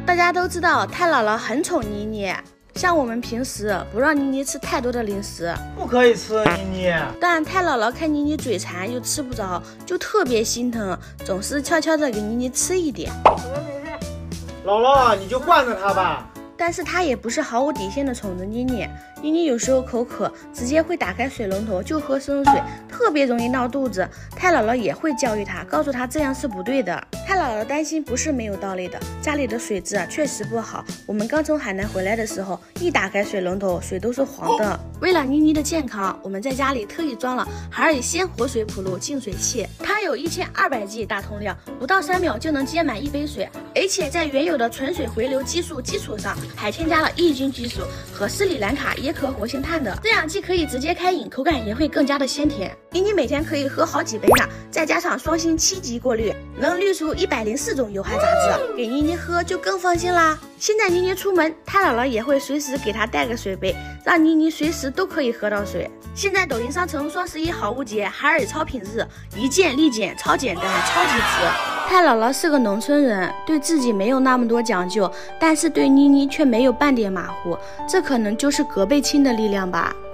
大家都知道，太姥姥很宠妮妮，像我们平时不让妮妮吃太多的零食， 不可以吃妮妮。 但太姥姥看妮妮嘴馋又吃不着，就特别心疼，总是悄悄的给妮妮吃一点。 姥姥，你就惯着她吧。 但是她也不是毫无底线的宠着妮妮，妮妮有时候口渴，直接会打开水龙头就喝生水，特别容易闹肚子。太姥姥也会教育她，告诉她这样是不对的。太姥姥担心不是没有道理的，家里的水质确实不好。我们刚从海南回来的时候，一打开水龙头，水都是黄的。为了妮妮的健康，我们在家里特意装了海尔鲜活水普露净水器，它有1200G 大通量，不到3秒就能接满一杯水，而且在原有的纯水回流激素基础上，还添加了抑菌激素和斯里兰卡椰壳活性炭的，这样既可以直接开饮，口感也会更加的鲜甜。妮妮每天可以喝好几杯呢，再加上双芯7级过滤，能滤出104种有害杂质，给妮妮喝就更放心啦。现在妮妮出门，太姥姥也会随时给她带个水杯，让妮妮随时都可以喝到水。现在抖音商城双11好物节海尔超品日，一键立减，超简单，超级值。太姥姥是个农村人，对自己没有那么多讲究，但是对妮妮却没有半点马虎，这可能就是隔辈亲的力量吧。